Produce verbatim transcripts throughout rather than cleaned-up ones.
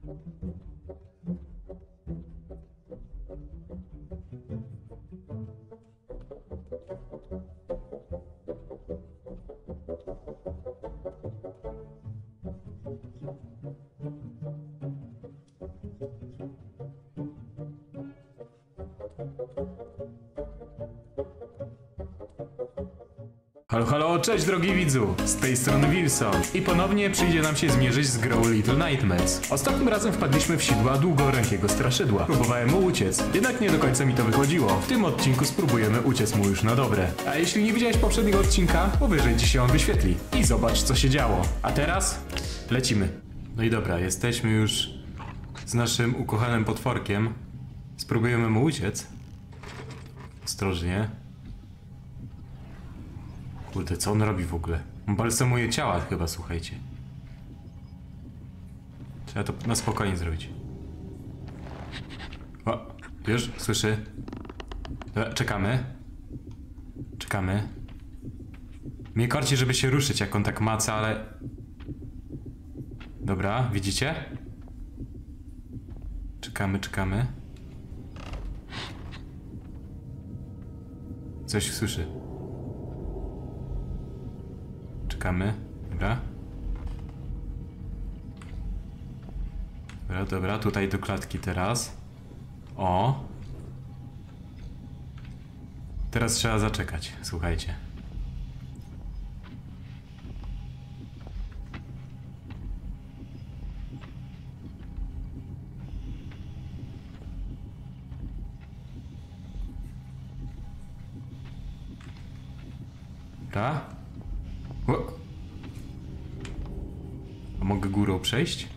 Halo, halo, cześć drogi widzu, z tej strony Wilson i ponownie przyjdzie nam się zmierzyć z grą Little Nightmares. Ostatnim razem wpadliśmy w sidła długorękiego straszydła. Próbowałem mu uciec, jednak nie do końca mi to wychodziło. W tym odcinku spróbujemy uciec mu już na dobre. A jeśli nie widziałeś poprzedniego odcinka, powyżej ci się on wyświetli i zobacz co się działo. A teraz lecimy. No i dobra, jesteśmy już z naszym ukochanym potworkiem. Spróbujemy mu uciec. Ostrożnie. Kurde, co on robi w ogóle? On balsamuje ciała chyba, słuchajcie. Trzeba to na spokojnie zrobić. O, już słyszy. Dobra, czekamy. Czekamy. Mnie korci, żeby się ruszyć, jak on tak maca, ale... Dobra, widzicie? Czekamy, czekamy. Coś słyszy. Czekamy, dobra. Dobra, dobra, tutaj do klatki teraz. O. Teraz trzeba zaczekać, słuchajcie. Dobra. O. A mogę górą przejść?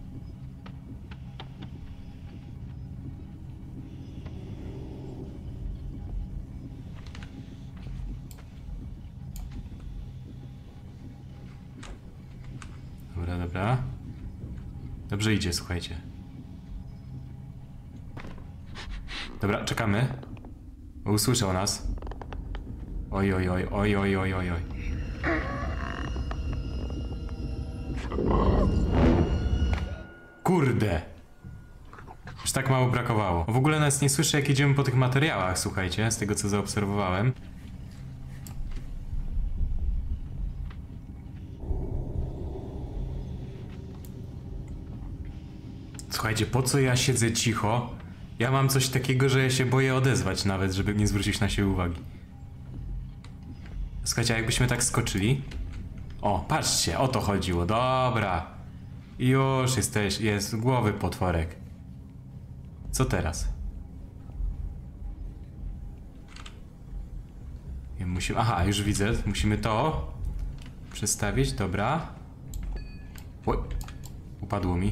Dobra, dobra. Dobrze idzie, słuchajcie. Dobra, czekamy. Usłyszał nas. Oj, oj, oj, oj, oj, oj, oj, oj. Kurde! Już tak mało brakowało. W ogóle nas nie słyszę, jak idziemy po tych materiałach, słuchajcie, z tego co zaobserwowałem. Słuchajcie, po co ja siedzę cicho? Ja mam coś takiego, że ja się boję odezwać nawet, żeby nie zwrócić na siebie uwagi. Słuchajcie, jakbyśmy tak skoczyli... O, patrzcie, o to chodziło, dobra. Już jesteś, jest głowy potworek. Co teraz? Musimy, aha, już widzę, musimy to przestawić, dobra. Oj, upadło mi.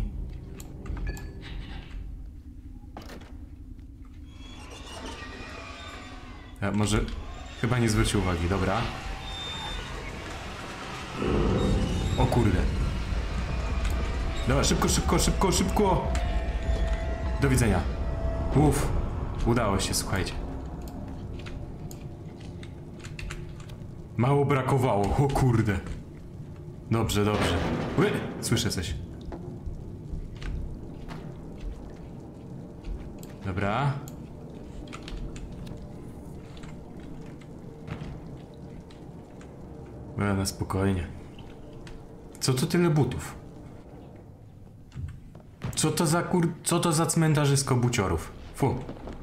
Ja może, chyba nie zwrócił uwagi, dobra. O kurde. Dobra, szybko, szybko, szybko, szybko. Do widzenia. Uff, udało się, słuchajcie. Mało brakowało, o kurde. Dobrze, dobrze. Ły, słyszę coś. Dobra. Dobra, na spokojnie. Co to tyle butów? Co to za kur... Co to za cmentarzysko buciorów? Fu.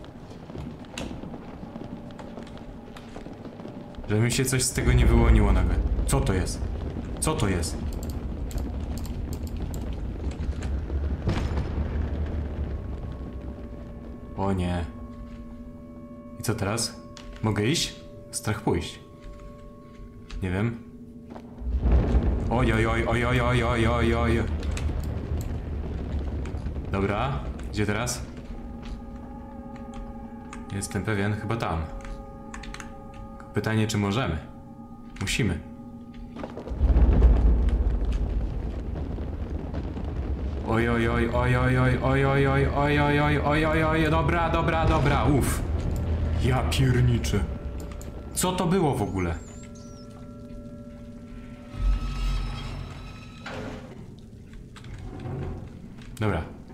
Żeby mi się coś z tego nie wyłoniło nagle. Co to jest? Co to jest? O nie. I co teraz? Mogę iść? Strach pójść. Nie wiem. Oj, oj, oj, oj, oj, oj, oj, oj, oj. Dobra, gdzie teraz? Jestem pewien, chyba tam. Pytanie, czy możemy? Musimy. Oj, oj, oj, oj, oj, oj, oj, oj, oj, oj, oj, oj, oj, oj, oj, dobra, dobra, dobra, uff. Ja pierniczę. Co to było w ogóle? Dobra,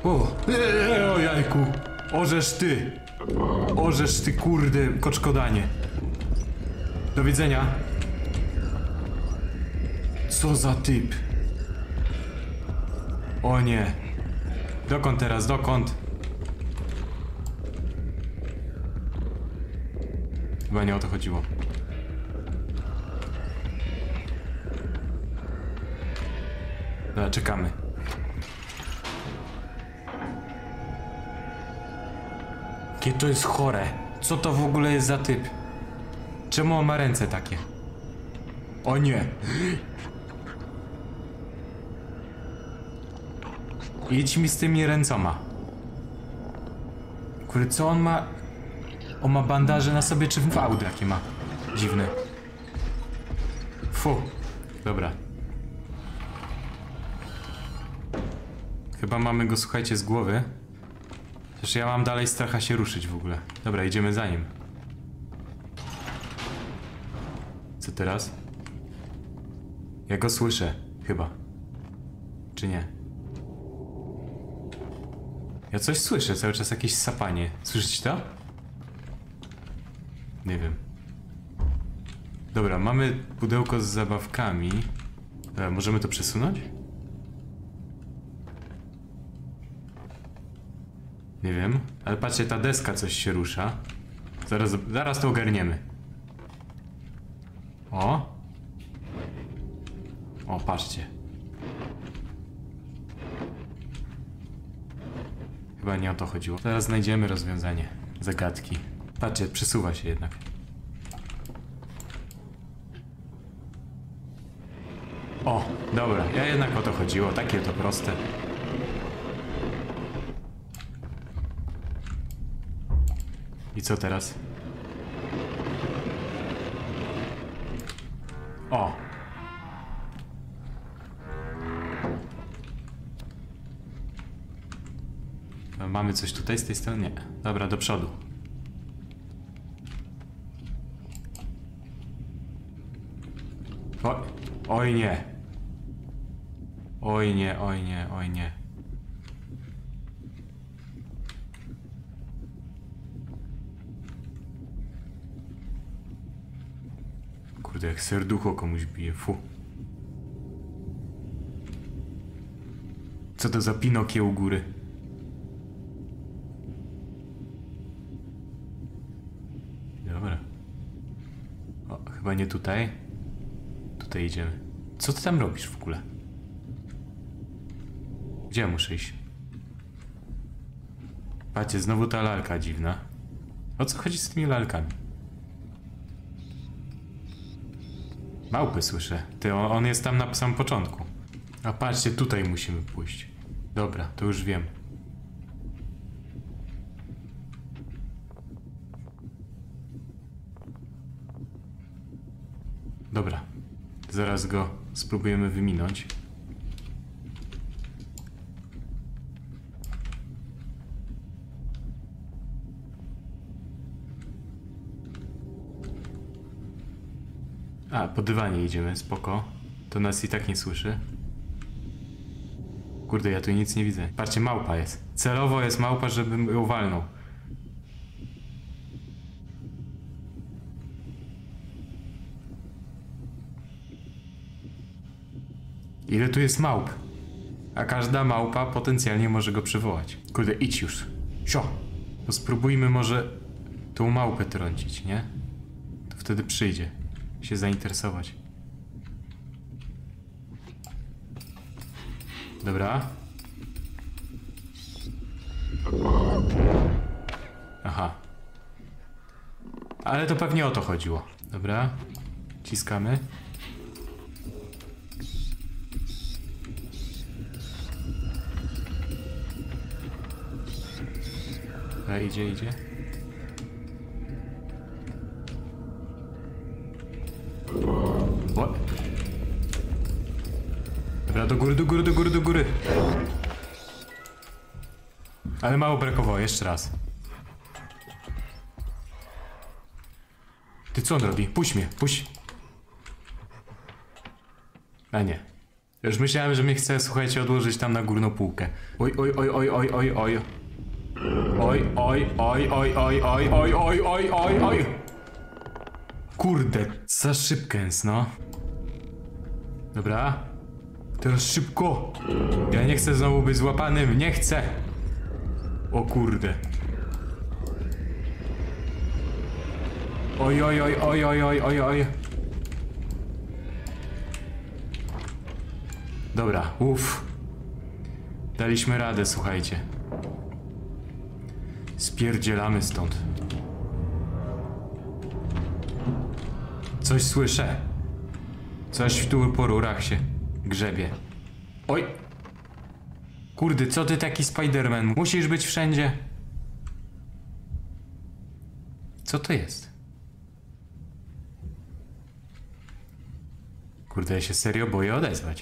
O, eee, o jajku. Orzesz ty. Orzesz ty, kurde, koczkodanie. Do widzenia. Co za typ. O nie. Dokąd teraz, dokąd? Chyba nie o to chodziło. Dobra, czekamy. Jakie to jest chore. Co to w ogóle jest za typ? Czemu on ma ręce takie? O nie. Idź mi z tymi ręcoma. Kurde, co on ma? On ma bandaże na sobie, czy fałdy jakie ma? Dziwne. Fu. Dobra. Chyba mamy go, słuchajcie, z głowy. Przecież ja mam dalej stracha się ruszyć w ogóle. Dobra, idziemy za nim. Co teraz? Ja go słyszę. Chyba. Czy nie? Ja coś słyszę, cały czas jakieś sapanie. Słyszycie to? Nie wiem. Dobra, mamy pudełko z zabawkami. Dobra, możemy to przesunąć? Nie wiem, ale patrzcie, ta deska coś się rusza. Zaraz, zaraz to ogarniemy. O! O, patrzcie. Chyba nie o to chodziło. Teraz znajdziemy rozwiązanie zagadki. Patrzcie, przesuwa się jednak. O, dobra, ja jednak o to chodziło, takie to proste. I co teraz? O! Mamy coś tutaj z tej strony? Nie. Dobra, do przodu. O, oj nie. Oj nie, oj nie, oj nie. Kurde, jak serducho komuś bije, fu. Co to za Pinokie u góry? Dobra. O, chyba nie tutaj. Tutaj idziemy. Co ty tam robisz w ogóle? Gdzie ja muszę iść? Patrzcie, znowu ta lalka dziwna. O co chodzi z tymi lalkami? Małpy słyszę. Ty, on, on jest tam na samym początku. A patrzcie, tutaj musimy pójść. Dobra, to już wiem. Dobra. Zaraz go spróbujemy wyminąć. A, po dywanie idziemy, spoko. To nas i tak nie słyszy. Kurde, ja tu nic nie widzę. Patrzcie, małpa jest. Celowo jest małpa, żebym ją walnął. Ile tu jest małp? A każda małpa potencjalnie może go przywołać. Kurde, idź już. Sio! To spróbujmy może tą małpę trącić, nie? To wtedy przyjdzie się zainteresować. Dobra. Aha. Ale to pewnie o to chodziło. Dobra. Ciskamy. Dobra, idzie, idzie. O. Dobra, do góry, do góry, do góry, do góry. Ale mało brakowało, jeszcze raz. Ty co on robi? Puść mnie, puść. A nie. Już myślałem, że mnie chce, słuchajcie, odłożyć tam na górną półkę. Oj, oj, oj, oj, oj, oj, oj. Oj, oj, oj, oj, oj, oj, oj, oj, oj, oj, oj. Kurde, za szybkęs, no. Dobra. Teraz szybko. Ja nie chcę znowu być złapanym, nie chcę. O kurde. Oj, oj, oj, oj, oj, oj, oj, oj. Dobra, uff. Daliśmy radę, słuchajcie. Spierdzielamy stąd. Coś słyszę. Coś tu po rurach się grzebie. Oj. Kurde, co ty taki Spider-Man? Musisz być wszędzie. Co to jest? Kurde, ja się serio boję odezwać.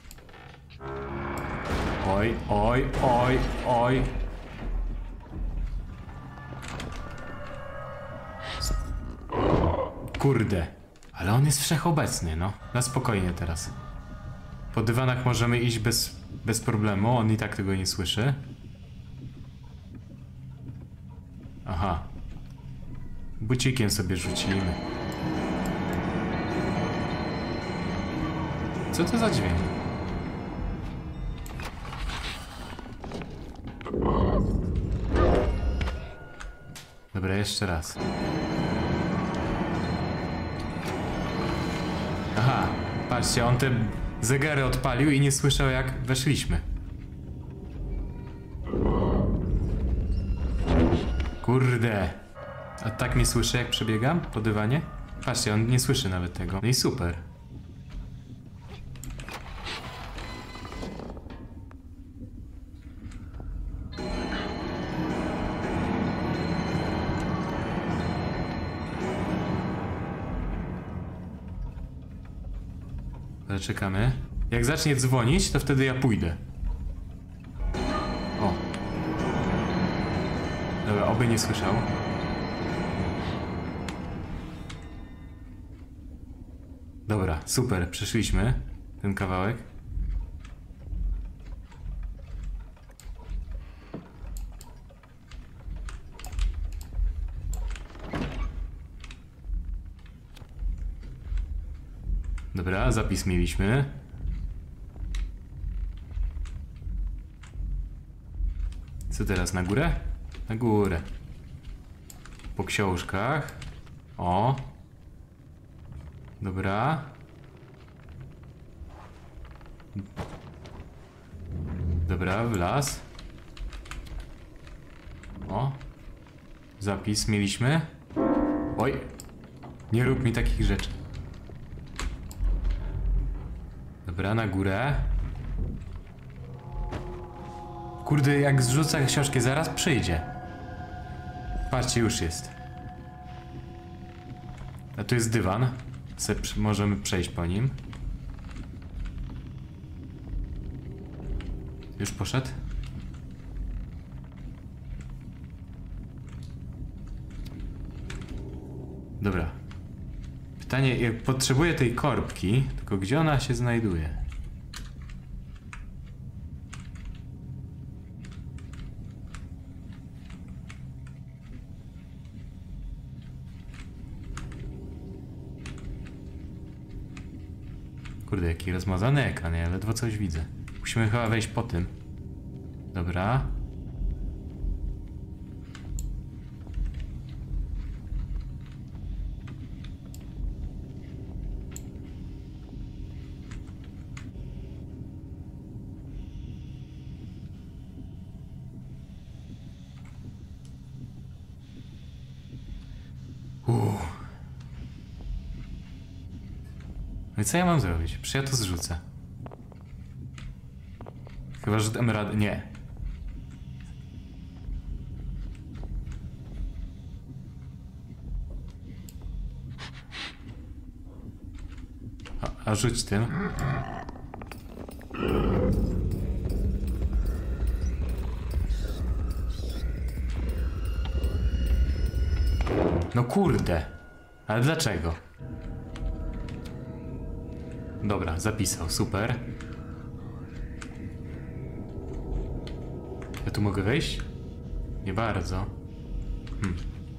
Oj, oj, oj, oj. Kurde. Ale on jest wszechobecny, no. Na spokojnie teraz. Po dywanach możemy iść bez, bez problemu. On i tak tego nie słyszy. Aha. Bucikiem sobie rzucimy. Co to za dźwięk? Dobra, jeszcze raz. Aha, patrzcie, on te zegary odpalił i nie słyszał, jak weszliśmy. Kurde. A tak mnie słyszy, jak przebiegam po dywanie? Patrzcie, on nie słyszy nawet tego. No i super. Ale czekamy. Jak zacznie dzwonić, to wtedy ja pójdę. O. Dobra, oby nie słyszał. Dobra, super, przeszliśmy ten kawałek. Dobra, zapis mieliśmy. Co teraz, na górę? Na górę. Po książkach. O. Dobra. Dobra, w las. O. Zapis mieliśmy. Oj. Nie rób mi takich rzeczy. Dobra, na górę. Kurde, jak zrzucę książkę, zaraz przyjdzie. Patrzcie, już jest. A tu jest dywan. Se możemy przejść po nim. Już poszedł? Dobra. Pytanie, jak potrzebuję tej korbki, tylko gdzie ona się znajduje? Kurde, jaki rozmazany ekran, ja ledwo coś widzę. Musimy chyba wejść po tym. Dobra. Uff. No i co ja mam zrobić? Przecież ja to zrzucę. Chyba, że dam radę. Nie. A, a rzuć tym. No kurde. Ale dlaczego? Dobra, zapisał, super. Ja tu mogę wejść? Nie bardzo. Hmm.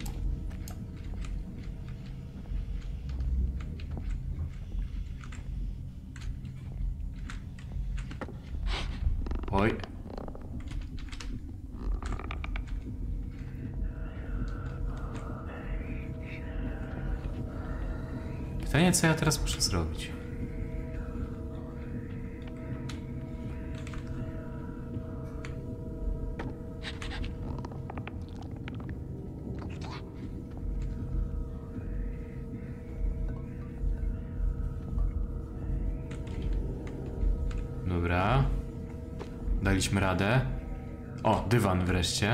Oj. Pytanie, co ja teraz muszę zrobić? Dobra. Daliśmy radę. O, dywan wreszcie.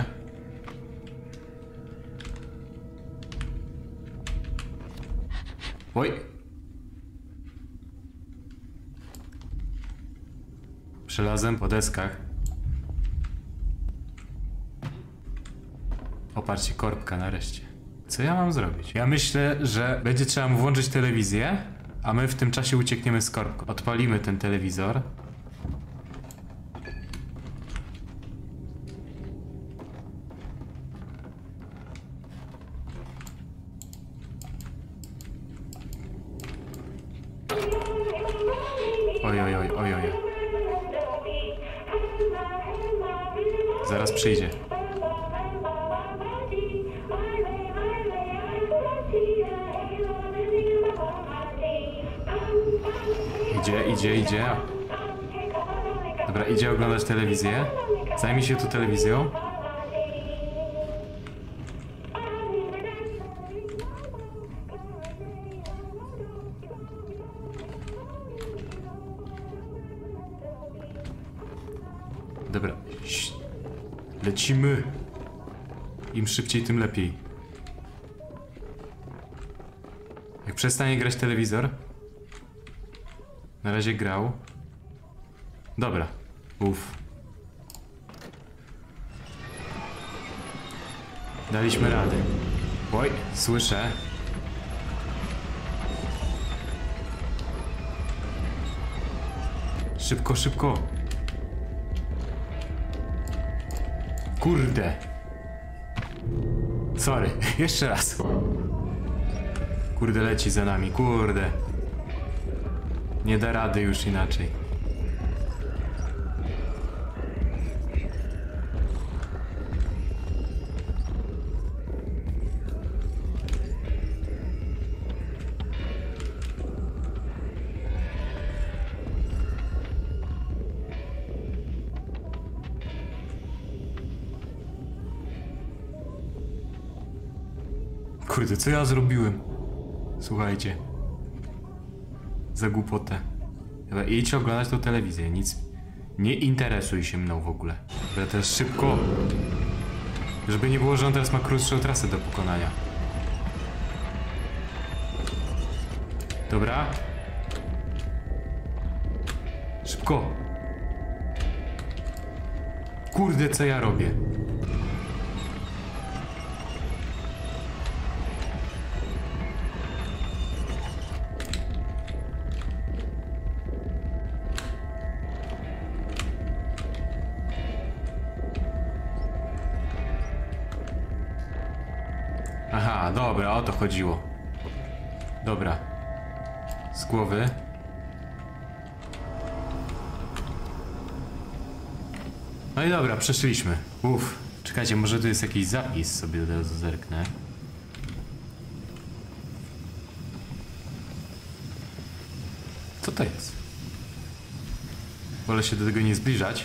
Oj. Przelazłem po deskach. Oparcie korbka nareszcie. Co ja mam zrobić? Ja myślę, że będzie trzeba mu włączyć telewizję, a my w tym czasie uciekniemy z korbką. Odpalimy ten telewizor. Oj, oj, oj, oj, oj. Zaraz przyjdzie. Idzie, idzie, idzie. Dobra, idzie oglądać telewizję. Zajmij się tu telewizją. Dobra. Lecimy. Im szybciej, tym lepiej. Jak przestanie grać telewizor. Na razie grał. Dobra. Uff. Daliśmy radę. Oj, słyszę. Szybko, szybko. Kurde. Sorry, jeszcze raz. Kurde, leci za nami, kurde. Nie da rady już inaczej. Kurde, co ja zrobiłem? Słuchajcie. Za głupotę. Dobra, idź oglądać tą telewizję, nic. Nie interesuj się mną w ogóle. Dobra, teraz szybko. Żeby nie było, że on teraz ma krótszą trasę do pokonania. Dobra. Szybko. Kurde, co ja robię? Aha, dobra, o to chodziło. Dobra. Z głowy. No i dobra, przeszliśmy. Uff. Czekajcie, może tu jest jakiś zapis, sobie od razu zerknę. Co to jest? Wolę się do tego nie zbliżać.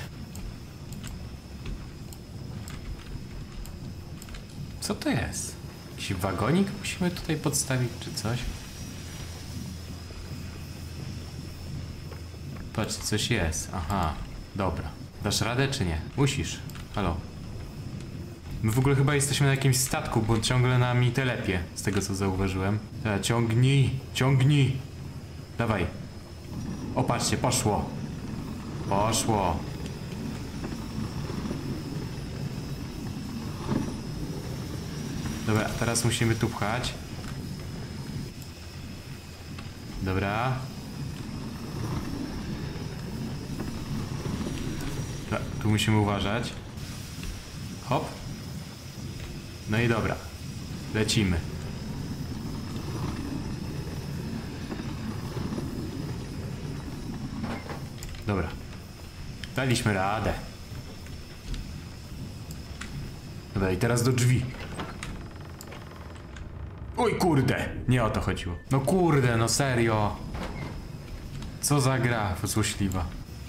Co to jest? Jakiś wagonik musimy tutaj podstawić, czy coś? Patrz, coś jest. Aha, dobra. Dasz radę, czy nie? Musisz. Halo. My w ogóle chyba jesteśmy na jakimś statku, bo ciągle nami telepie, z tego co zauważyłem. Ta, ciągnij, ciągnij. Dawaj. O, patrzcie, poszło. Poszło. Dobra, teraz musimy tu pchać. Dobra. Tu musimy uważać. Hop. No i dobra. Lecimy. Dobra. Daliśmy radę. Dobra, i teraz do drzwi. Oj kurde, nie o to chodziło. No kurde, no serio. Co za gra złośliwa.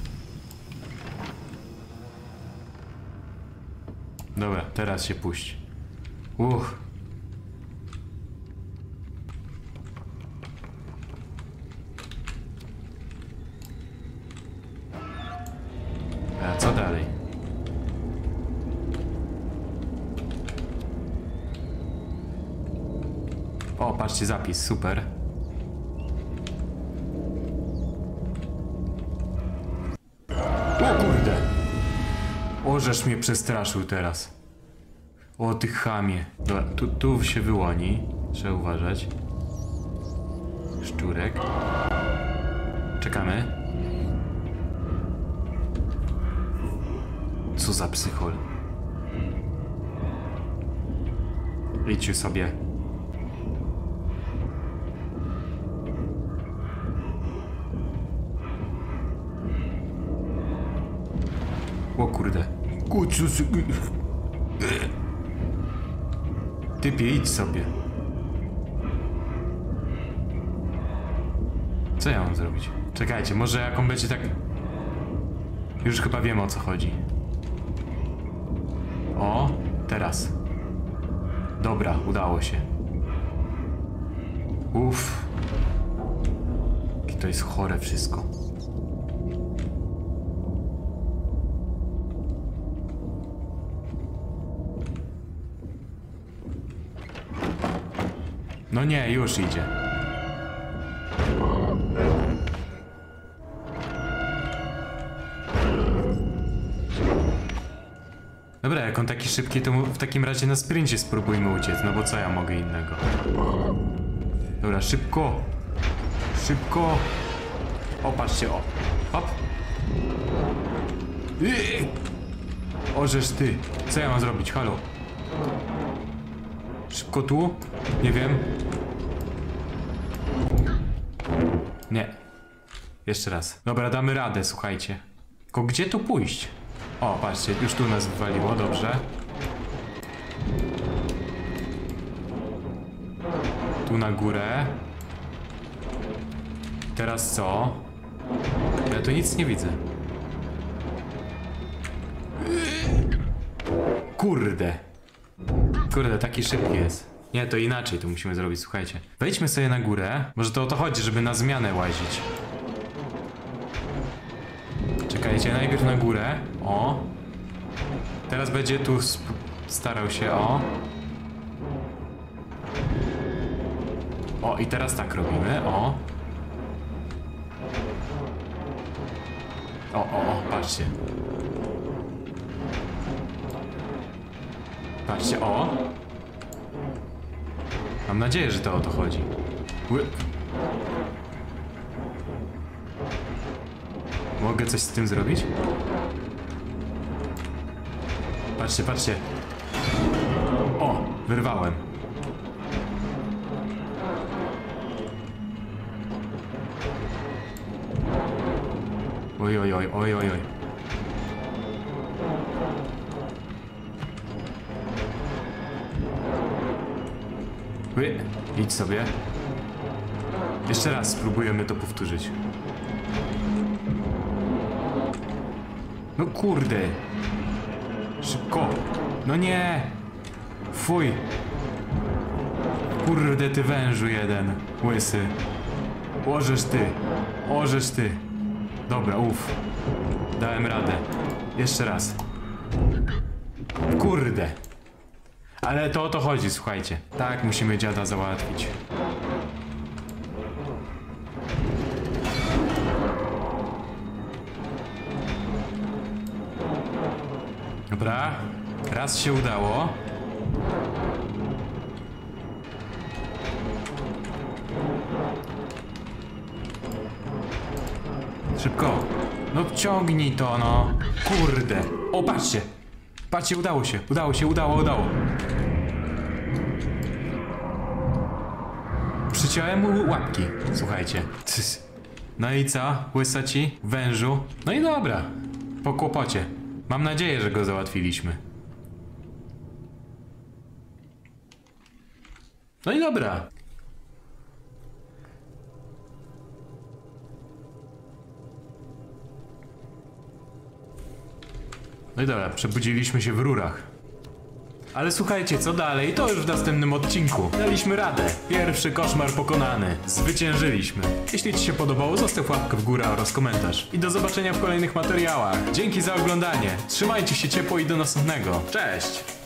Dobra, teraz się puść. Uch. A co dalej? O, patrzcie, zapis, super. O kurde! O, żeż mnie przestraszył teraz. O, ty chamie. Dobra, tu, tu się wyłoni. Trzeba uważać. Szczurek. Czekamy. Co za psychol. Idź sobie. O kurde. Kucu. Typie, idź sobie. Co ja mam zrobić? Czekajcie, może jak on będzie tak... Już chyba wiem, o co chodzi. O, teraz. Dobra, udało się. Uff. I to jest chore wszystko. No nie, już idzie. Dobra, jak on taki szybki, to w takim razie na sprincie spróbujmy uciec, no bo co ja mogę innego? Dobra, szybko! Szybko! O, patrzcie, o! Hop! Yy! O, żeż ty! Co ja mam zrobić? Halo? Szybko tu? Nie wiem. Nie. Jeszcze raz. Dobra, damy radę, słuchajcie. Tylko gdzie tu pójść? O, patrzcie, już tu nas wywaliło, dobrze. Tu na górę. Teraz co? Ja tu nic nie widzę. Kurde. Kurde, taki szybki jest. Nie, to inaczej to musimy zrobić, słuchajcie. Wejdźmy sobie na górę. Może to o to chodzi, żeby na zmianę łazić. Czekajcie, najpierw na górę. O. Teraz będzie tu starał się, o. O, i teraz tak robimy, o. O, o, o, patrzcie. Patrzcie, o. Mam nadzieję, że to o to chodzi. Ły. Mogę coś z tym zrobić? Patrzcie, patrzcie. O, wyrwałem. Oj, oj, oj, oj, oj, oj. Ły, idź sobie. Jeszcze raz spróbujemy to powtórzyć. No kurde. Szybko. No nie. Fuj. Kurde ty wężu jeden. Łysy. Ożesz ty. Ożesz ty. Dobra, uff. Dałem radę. Jeszcze raz. Kurde. Ale to o to chodzi, słuchajcie. Tak, musimy dziada załatwić. Dobra. Raz się udało. Szybko. No ciągnij to, no. Kurde. O, patrzcie. Patrzcie, udało się, udało się, udało, udało. Przyciąłem mu łapki, słuchajcie. Tys. No i co, łysa ci, wężu? No i dobra, po kłopocie. Mam nadzieję, że go załatwiliśmy. No i dobra. No i dobra, przebudziliśmy się w rurach. Ale słuchajcie, co dalej? To już w następnym odcinku. Daliśmy radę. Pierwszy koszmar pokonany. Zwyciężyliśmy. Jeśli ci się podobało, zostaw łapkę w górę oraz komentarz. I do zobaczenia w kolejnych materiałach. Dzięki za oglądanie. Trzymajcie się ciepło i do następnego. Cześć!